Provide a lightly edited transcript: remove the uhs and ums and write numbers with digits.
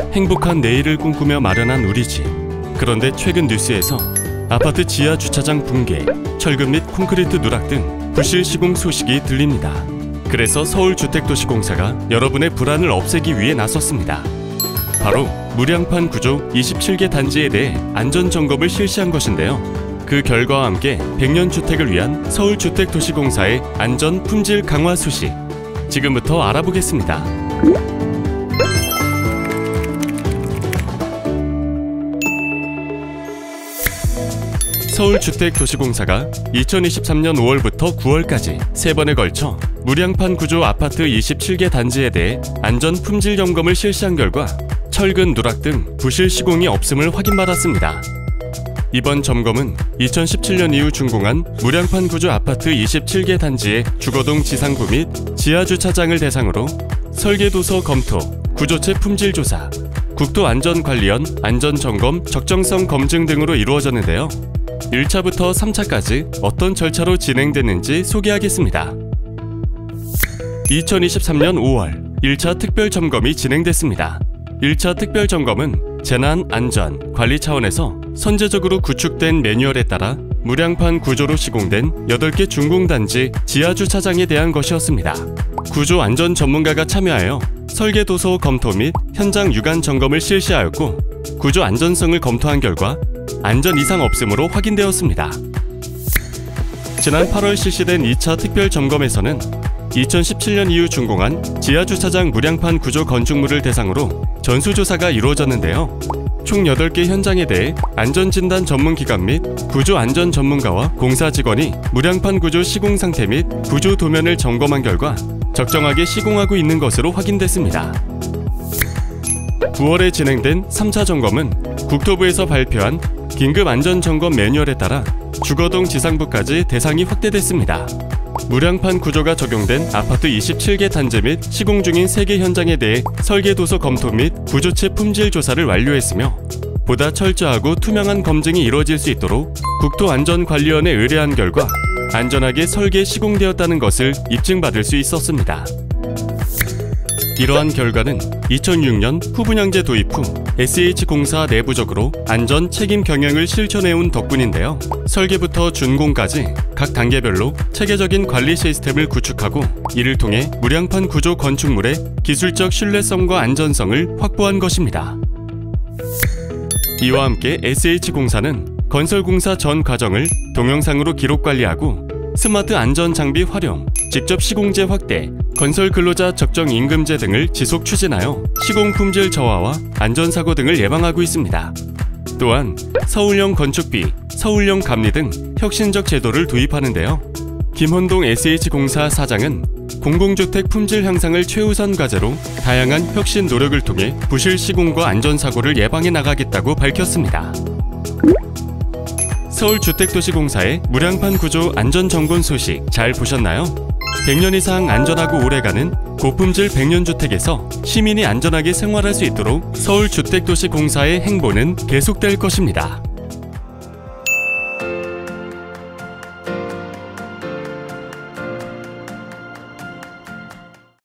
행복한 내일을 꿈꾸며 마련한 우리 집. 그런데 최근 뉴스에서 아파트 지하 주차장 붕괴, 철근 및 콘크리트 누락 등 부실 시공 소식이 들립니다. 그래서 서울주택도시공사가 여러분의 불안을 없애기 위해 나섰습니다. 바로 무량판 구조 27개 단지에 대해 안전점검을 실시한 것인데요. 그 결과와 함께 100년 주택을 위한 서울주택도시공사의 안전 품질 강화 소식, 지금부터 알아보겠습니다. 서울주택도시공사가 2023년 5월부터 9월까지 3번에 걸쳐 무량판 구조 아파트 27개 단지에 대해 안전 품질 점검을 실시한 결과 철근 누락 등 부실 시공이 없음을 확인받았습니다. 이번 점검은 2017년 이후 준공한 무량판 구조 아파트 27개 단지의 주거동 지상부 및 지하주차장을 대상으로 설계도서 검토, 구조체 품질 조사, 국토안전관리원 안전점검 적정성 검증 등으로 이루어졌는데요. 1차부터 3차까지 어떤 절차로 진행됐는지 소개하겠습니다. 2023년 5월 1차 특별점검이 진행됐습니다. 1차 특별점검은 재난안전관리 차원에서 선제적으로 구축된 매뉴얼에 따라 무량판 구조로 시공된 8개 준공단지 지하주차장에 대한 것이었습니다. 구조안전 전문가가 참여하여 설계도서 검토 및 현장 유관 점검을 실시하였고 구조 안전성을 검토한 결과 안전 이상 없음으로 확인되었습니다. 지난 8월 실시된 2차 특별점검에서는 2017년 이후 준공한 지하주차장 무량판 구조 건축물을 대상으로 전수조사가 이루어졌는데요. 총 8개 현장에 대해 안전진단 전문기관 및 구조안전 전문가와 공사 직원이 무량판 구조 시공 상태 및 구조 도면을 점검한 결과 적정하게 시공하고 있는 것으로 확인됐습니다. 9월에 진행된 3차 점검은 국토부에서 발표한 긴급안전점검 매뉴얼에 따라 주거동 지상부까지 대상이 확대됐습니다. 무량판 구조가 적용된 아파트 27개 단지 및 시공 중인 3개 현장에 대해 설계도서 검토 및 구조체 품질 조사를 완료했으며 보다 철저하고 투명한 검증이 이루어질 수 있도록 국토안전관리원에 의뢰한 결과 안전하게 설계 시공되었다는 것을 입증받을 수 있었습니다. 이러한 결과는 2006년 후분양제 도입 후 SH공사 내부적으로 안전 책임 경영을 실천해온 덕분인데요. 설계부터 준공까지 각 단계별로 체계적인 관리 시스템을 구축하고 이를 통해 무량판 구조 건축물의 기술적 신뢰성과 안전성을 확보한 것입니다. 이와 함께 SH공사는 건설공사 전 과정을 동영상으로 기록 관리하고 스마트 안전 장비 활용, 직접 시공제 확대, 건설 근로자 적정 임금제 등을 지속 추진하여 시공 품질 저하와 안전사고 등을 예방하고 있습니다. 또한 서울형 건축비, 서울형 감리 등 혁신적 제도를 도입하는데요. 김헌동 SH공사 사장은 공공주택 품질 향상을 최우선 과제로 다양한 혁신 노력을 통해 부실 시공과 안전사고를 예방해 나가겠다고 밝혔습니다. 서울주택도시공사의 무량판 구조 안전점검 소식 잘 보셨나요? 100년 이상 안전하고 오래가는 고품질 100년 주택에서 시민이 안전하게 생활할 수 있도록 서울주택도시공사의 행보는 계속될 것입니다.